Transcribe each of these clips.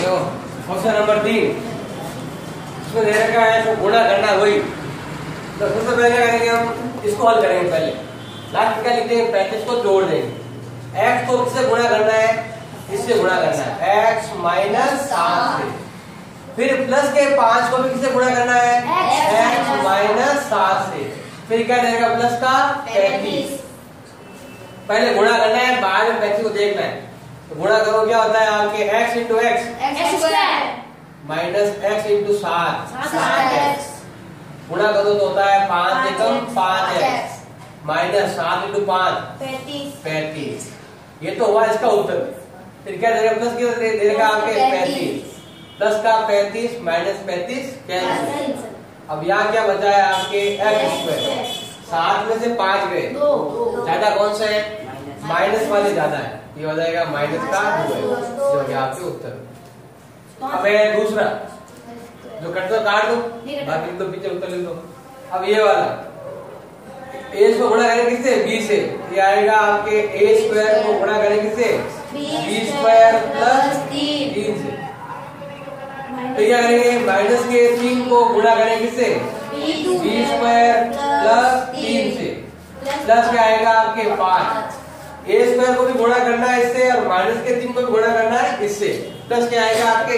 तो question number 3 इसमें दे रखा है तो गुणा करना वही। तो सबसे पहले करेंगे हम इसको हल करेंगे। पहले लास्ट क्या लिखते हैं 35 को जोड़ देंगे। x को किससे गुणा करना है, इससे गुणा करना है x माइनस 7 से। फिर प्लस के 5 को भी किससे गुणा करना है x माइनस 7 से। फिर क्या देगा प्लस का 35। पहले गुणा करना है, बाद में 35 को देखना है। तो गुणा करो क्या होता है आपके x into X minus x into 7 गुणा करो तो होता है 5 एकम 5x माइनस 7 इंटू 5 35। ये तो हुआ इसका उत्तर। फिर क्या देगा प्लस की देगा आपके 35 प्लस का 35 माइनस 35 कैंसिल। अब यहाँ क्या बचा है आपके x स्क्वायर। 7 में से 5 गए, ज्यादा कौन सा है माइनस वाले ज्यादा है, ये हो जाएगा माइनस का 2 है जो कि आपके उत्तर। अब है दूसरा जो कट दो काट दो, बाकी तो पीछे उत्तर लिख दो। अब ये वाला a को गुणा करें किससे b से, ये आएगा आपके a स्क्वायर को गुणा करें किससे b स्क्वायर प्लस 3 से। तो क्या करेंगे माइनस के 3 को गुणा करें किससे b स्क्वायर प्लस 3 से। प्लस क्या आएगा आपके 5। a स्क्वायर को भी गुणा करना है इससे और माइनस के 3 को भी गुणा करना है इससे। प्लस क्या आएगा आपके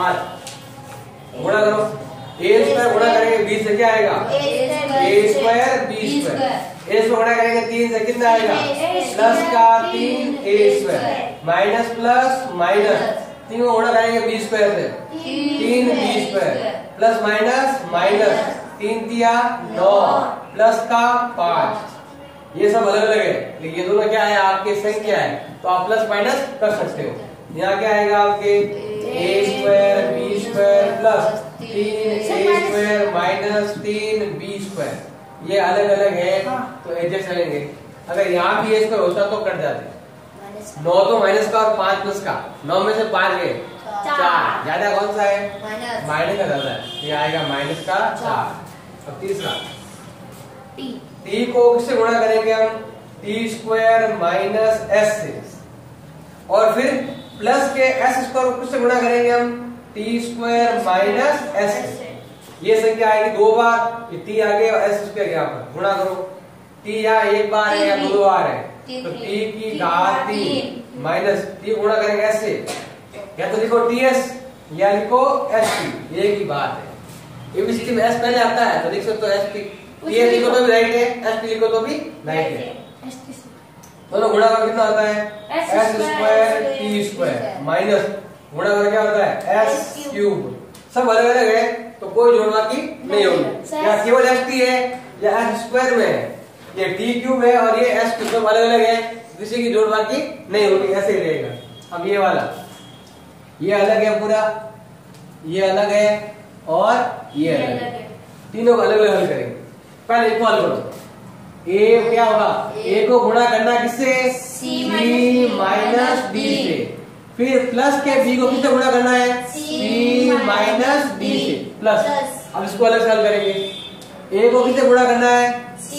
5 गुणा करो। a स्क्वायर गुणा करेंगे b से क्या आएगा a square b square. a से गुणा करेंगे 3 से कितना आएगा प्लस का 3 a square minus plus minus 3 को गुणा करेंगे b स्क्वायर से 3 b square plus minus minus 3 तिया 9 प्लस का 5। ये सब अलग अलग है लेकिन ये दोनों क्या है आपके संख्या है तो आप प्लस माइनस कर सकते हो। यहाँ क्या आएगा आपके a square b square plus 3 a square minus 3 b square. ये अलग अलग है तो एडजस्ट करेंगे। अगर यहाँ भी a स्क्वायर होता तो कट जाते। 9 तो माइनस का और 5 प्लस का, 9 में से 5 गए 4, ज्यादा कौन सा है माइनस का ज्यादा है, ये आएगा माइनस का 4। अब तीसरा t को किससे गुणा करेंगे हम t स्क्वायर माइनस s से। और फिर प्लस के s स्क्वायर को किससे गुणा करेंगे हम t स्क्वायर माइनस s से। ये संख्या आएगी 2 बार, ये t आगे और s स्क्वायर यहाँ पर गुणा करो। t यहाँ 1 बार है या 2 बार है तो t की घात 3 माइनस t गुणा करेंगे s से, या तो लिखो ts या लिखो st, ये की बात है। एबीसीडी में s पहले आता है तो लिख सकते हो st। ये लिखो तो भी राइट है, एस लिखो तो भी राइट है। दोनों गुणा कर कितना होता है S square T square minus गुणा कर क्या होता है एस क्यूब। सब अलग अलग है तो कोई जोड़ बाकी नहीं होगी। या केवल एस टी है या एस स्क्वायर में है, ये टी क्यूब है और ये एस क्यूब, सब अलग अलग है, किसी की जोड़ बाकी नहीं होगी, ऐसे ही रहेगा। अब ये वाला ये अलग है पूरा, ये अलग है और ये अलग है, तीनों को अलग अलग हल करेंगे। पहले इसको हल करो। a क्या होगा a को गुणा करना किससे c माइनस d से। फिर प्लस के b को किससे गुणा करना है c माइनस d से प्लस। अब इसको अलग से हल करेंगे। a को किससे गुणा करना है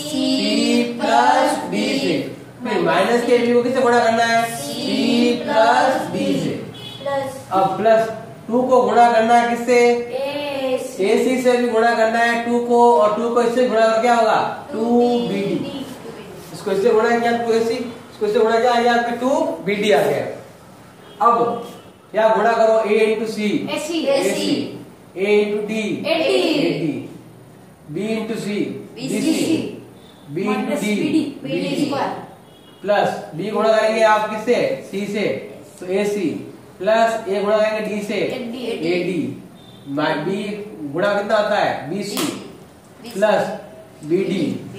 c प्लस d से। फिर माइनस के b को किससे गुणा करना है c प्लस d से। अब प्लस 2 को गुणा करना है किससे AC से भी गुणा करना है 2 को, और 2 को इससे गुणा कर क्या होगा 2BD। इसको इससे गुणा किया 2AC, इसको इससे गुणा किया आया आपके 2BD आ गया। अब क्या गुणा करो A into C AC, A into D AD, B into C BC, B into D BD plus B गुणा करेंगे आप किससे C से तो AC प्लस A गुणा करेंगे D से AD, B गुणा कितना आता है BC plus BD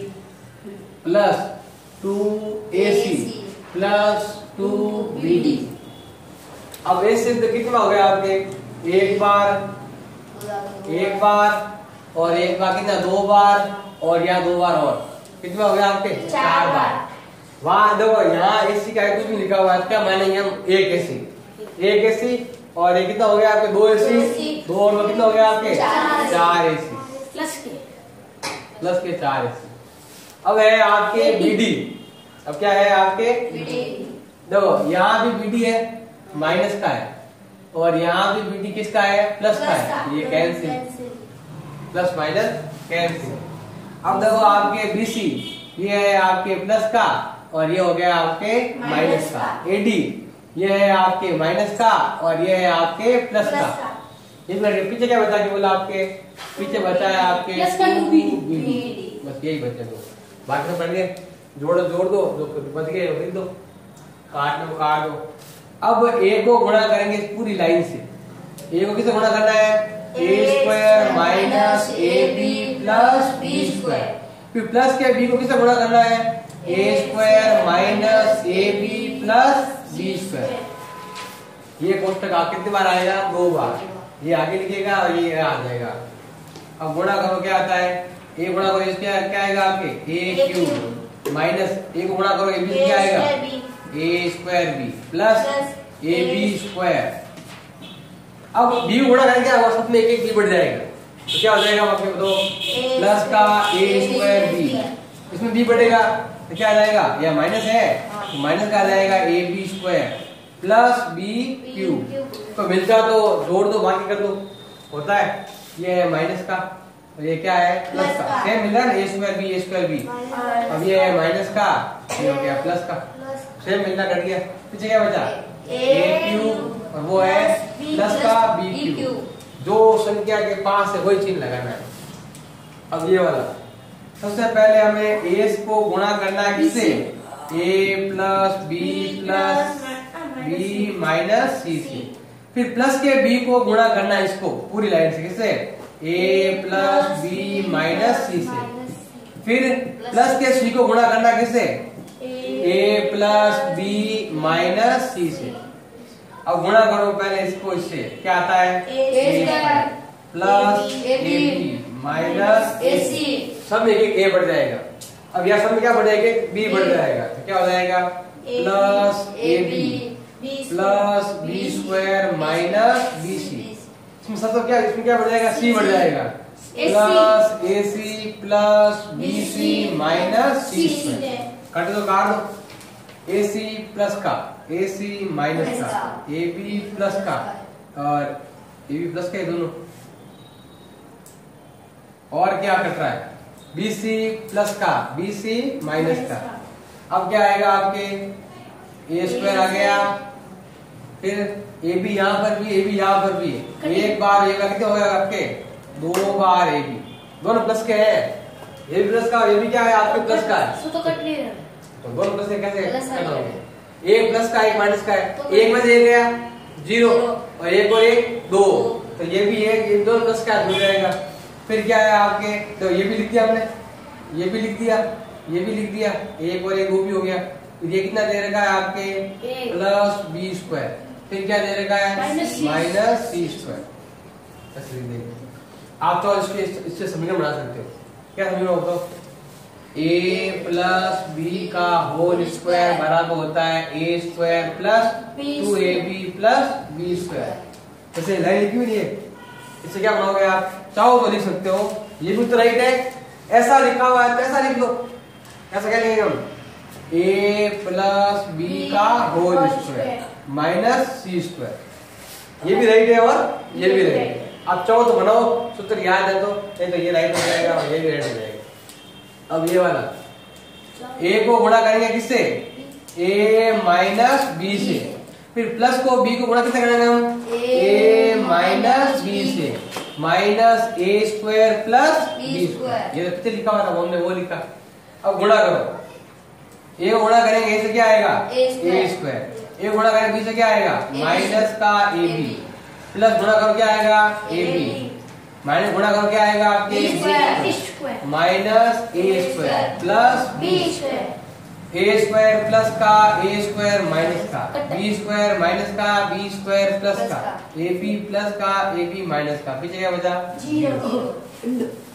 plus 2AC plus 2BD। अब ए सिद्ध कितना हो गया आपके एक बार और एक बार कितना 2 बार और यहाँ 2 बार और कितना हो गया आपके 4 बार। वहां देखो यहाँ AC का कुछ नहीं लिखा हुआ है, क्या मानेंगे हम एक AC और ये कितना हो गया आपके 2 AC, 2 और कितना हो गया आपके 4 AC प्लस के 4 AC। अब है आपके BD। अब क्या है आपके BD, देखो यहाँ भी BD है माइनस का है और यहाँ भी BD किसका है, प्लस का है, ये कैंसिल, प्लस माइनस कैंसिल। अब देखो आपके BC ये है आपके प्लस का और ये हो गया आपके माइनस का। AD ये है आपके माइनस का और ये है आपके प्लस का। इसमें पीछे क्या बचा के बोला, आपके पीछे बचा है आपके BD, बस यही बचे दो, बाकी तो पढ़ गए। जोड़ दो जो बच गए लिख दो, काट दो। अब A को गुणा करेंगे इस पूरी लाइन से। A को किससे गुणा करना है, A² minus AB plus B²। फिर प्लस के B को किससे गुणा करना है, A² minus AB plus B²। ये कोष्टक कितनी बार आएगा, 2 बार। ये आगे लिखेगा और ये आ जाएगा। अब गुणा करो क्या आता है, A गुणा करो इसके क्या आएगा आपके A³ माइनस A को गुणा करो AB क्या आएगा A²B प्लस AB²। अब B गुणा करेंगे अब सब में एक B बढ़ जाएगा, तो क्या हो जाएगा आपके बताओ, प्लस का A²B, इसमें B बढ़ेगा तो क्या आ जाएगा, यह माइनस है तो माइनस का आ जाएगा AB² प्लस BQ। तो मिलता तो जोड़ दो, बाकी कर दो, होता है ये है माइनस का और ये क्या है प्लस का। सेम मिल रहा है A²B। अब ये है माइनस का, ये हो गया प्लस का, सेम मिलना कट गया। पीछे क्या बचा, AQ और वो है प्लस का BQ। जो संख्या के पास है वही चिन्ह लगाना है। अब ये वाला सबसे पहले हमें A को गुणा करना है किससे, A plus B plus B minus C से। फिर प्लस के B को गुणा करना है इसको पूरी लाइन से किससे, A plus B minus C से। फिर प्लस के C को गुणा करना किससे, A plus B minus C से। अब गुणा करो पहले इसको इससे, क्या आता है A² plus AB minus AC। सब में एक A बढ़ जाएगा। अब यह सब में क्या बढ़ जाएगा, B बढ़ जाएगा, तो क्या हो जाएगा plus AB plus B² minus BC। इसमें सब क्या, इसमें क्या बढ़ जाएगा, C बढ़ जाएगा, plus AC plus BC minus C²। काट दो, काट दो, AC प्लस का AC माइनस का AB प्लस का और AB प्लस का, ये दोनों। और क्या कट रहा है, BC प्लस का BC माइनस का। अब क्या आएगा आपके A² आ गया, फिर AB यहाँ पर भी, AB यहाँ पर भी, एक बार A का कितना होगा आपके 2 बार AB, दोनों प्लस के हैं। AB प्लस का और AB क्या है आपके प्लस का है, तो कट नहीं रहा, तो दोनों प्लस के कैसे कटोगे, एक प्लस का एक माइनस का है, एक में से एक गया 0 और एक और एक 2, तो ये भी एक, ये दोनों प्लस का हो जाएगा। फिर क्या है आपके, तो ये भी लिख दिया हमने, ये भी लिख दिया, ये भी लिख दिया, एक और एक 2 भी हो गया। ये कितना दे रखा है आपके प्लस B²। फिर क्या दे रखा है माइनस C²। आप तो इससे समीकरण बना सकते हो, क्या समीकरण होता है, A प्लस B का होल स्क्वायर बराबर होता है A² plus 2AB plus B²। जैसे लाइन लिखी हुई है, इससे क्या बनाओगे आप, चाहो तो लिख सकते हो, ये भी तो राइट है, ऐसा लिखा हुआ है तो ऐसा लिख लो। ऐसा क्या लिखेंगे हम, A प्लस B का होल स्क्वायर माइनस C²। ये भी राइट है और ये भी राइट है। आप चाहो तो बनाओ, सूत्र याद है तो, नहीं तो ये राइट हो जाएगा और ये भी राइट हो जाएगा। अब ये वाला A को गुणा करेंगे किससे, A माइनस B से। फिर प्लस को B को गुणा किससे करेंगे हम, A माइनस B से, माइनस A² प्लस B²। ये तो कितने लिखा हुआ था हमने, वो लिखा। अब गुणा करो, A को गुणा करेंगे A से क्या आएगा A², A गुणा करेंगे B से क्या आएगा माइनस का AB, प्लस गुणा करो क्या आएगा AB, माइनस गुणा करो क्या आएगा आपके minus A² plus B²। A² plus का A² माइनस का B² माइनस का B² प्लस का AB प्लस का AB माइनस का। पीछे क्या बचा 0।